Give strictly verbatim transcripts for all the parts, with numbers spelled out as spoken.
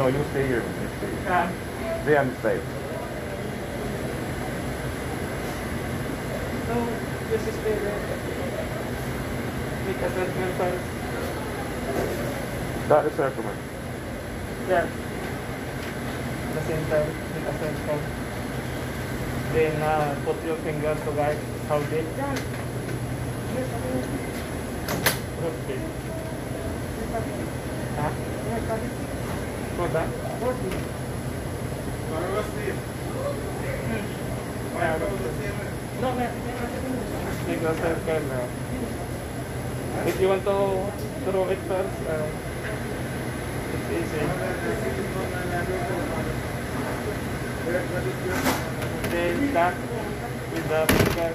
No, you stay here. You stay here. Ah. Stay on the side. No, just stay there. Make assessment first. Start the circle, man. Yeah. At the same time, make assessment. Then uh, put your finger to guide how deep. Okay. Huh? What's that? No, no. Make a circle now. If you want to throw it first, uh, it's easy. Then cut with the finger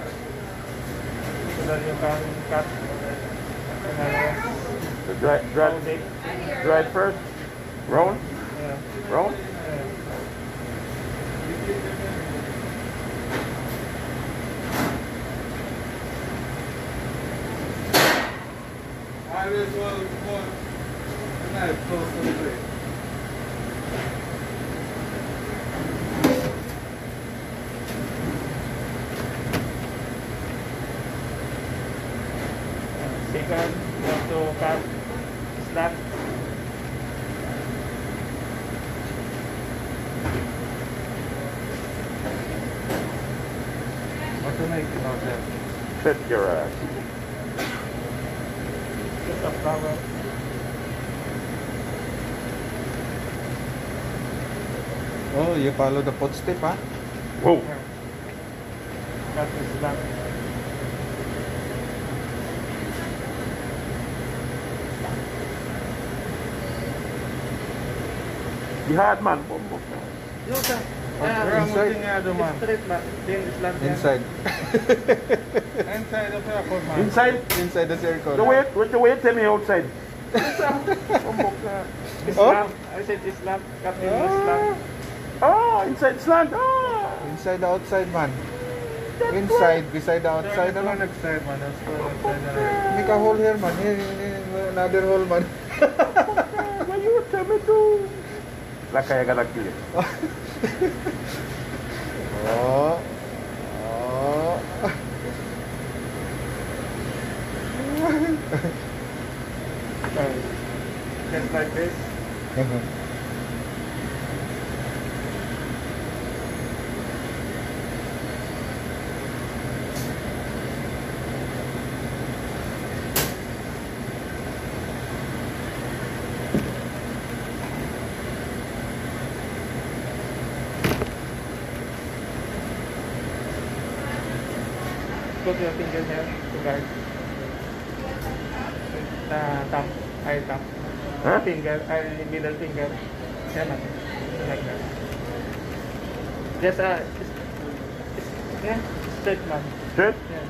so that you can cut another. So dry, dry, dry it first. Roll. Yeah. Roll. Yeah. I just want one knife close to the blade. Second, you have to cut slot. What do you make about that? Fit your ass. Put the flower. Oh, you follow the footstep, huh? Whoa. Cut the slot. The hard man. Boom, boom. No, sir. Oh, Uh, inside? it's straight back. Then it's like that. Inside. Inside the circle, man. Inside. Inside the circle. The weight. With the weight, tell me outside. Islam. I said Islam. Cut in Islam. Oh, inside slant. Oh. Inside the outside, man. That's Inside, beside the outside, ano? Outside man, that's for outside. Make a hole here, man. Here, here, here, another hole, man. What you tell me to? Like I gotta kill it. Oh. Oh. Just like this. Put your finger here to guide. Uh, thumb, I thumb. Huh? Finger, I middle finger. Yeah, man. Like that. Just uh, it's, it's, yeah, straight man. Straight? Yeah.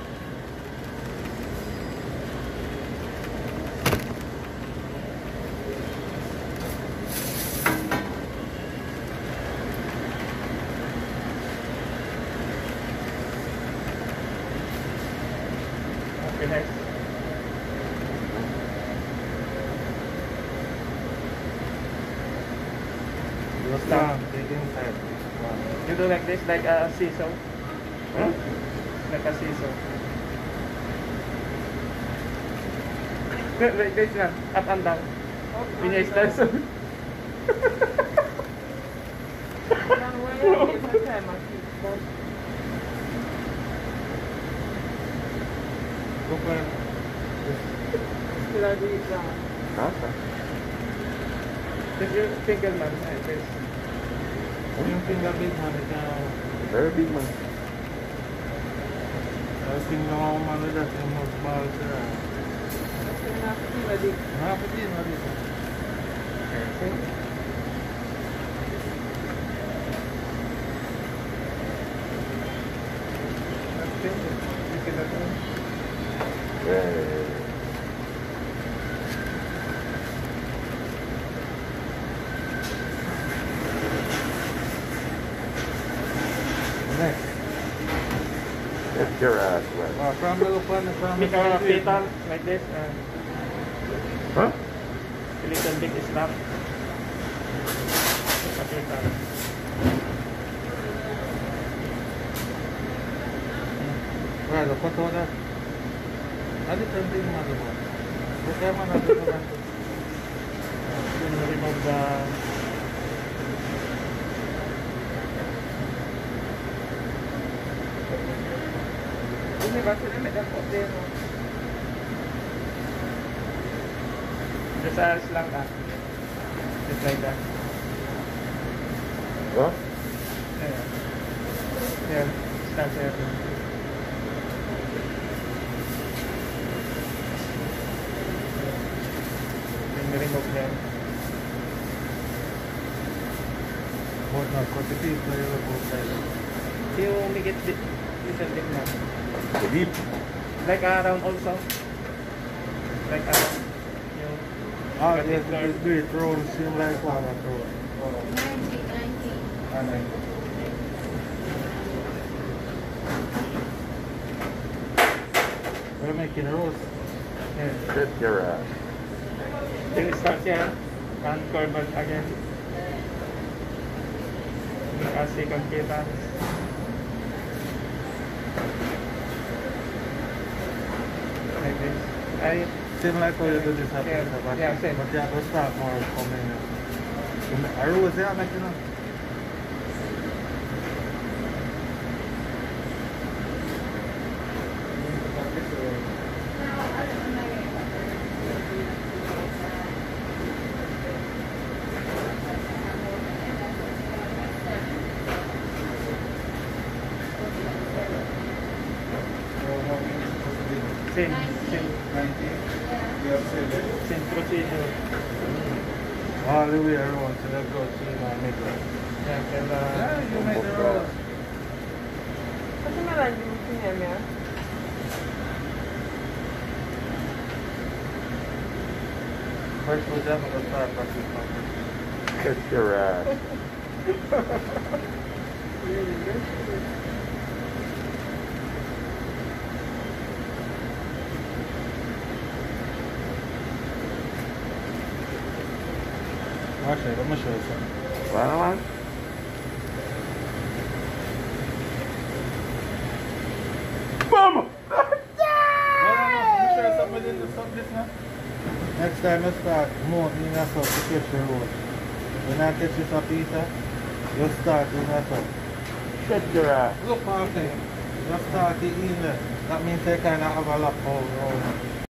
Okay, next. Stop, take inside. You do like this, like a seesaw. Huh? Like a seesaw. Like this lang, up and down. When you start so. Nasa? Just your finger man, like this. Yung finger big man, ito. Very big man. Tapos tingnan mo kung ano dyan, yung mas mahal sila. Hapit din, hapit din. Yeah. Next. Get your ass wet. Uh, from the open, from Make a petal like this. Uh, Huh? a little bit slap. Pakita. Right, the photo that. I different thing, mother. The camera, not the camera. Then remove the Ini basta na may dako din. just as lang ah. Just like that. What? Ayan. Ayan. Start there. Then remove them. Both now, cut the piece, so you look both sides. You make it di- little bit now. The deep. Like around also. Like around. You Ah, cut yes, it there. do it roll, seem like one or two. ninety, ninety. And then, we're making a roast. Yeah. Shit your ass. Then start here. And curve it again. As second kita. Like this. I Same like how you do this at Yeah, pizza, but, yeah, same. but you have to start more coming. A roast, yeah, make you know. same, same, ninety. You have said that. same procedure. All the way around to the go to the middle. Yeah, kaya Yeah, you made the roast. Kasi malalim mo siya niya. First was that, I'm going to start practicing. Shit your ass. Really good. Actually, let me show you something. Wala naman. Boom! No, no, no. Let me show you something within the subject now. Next time you start more in a sub to catch the road. When I catch this a pizza, you start in a sub. Shit your ass. Look, Martin. You start it in there. That means they kind of have a lock all around.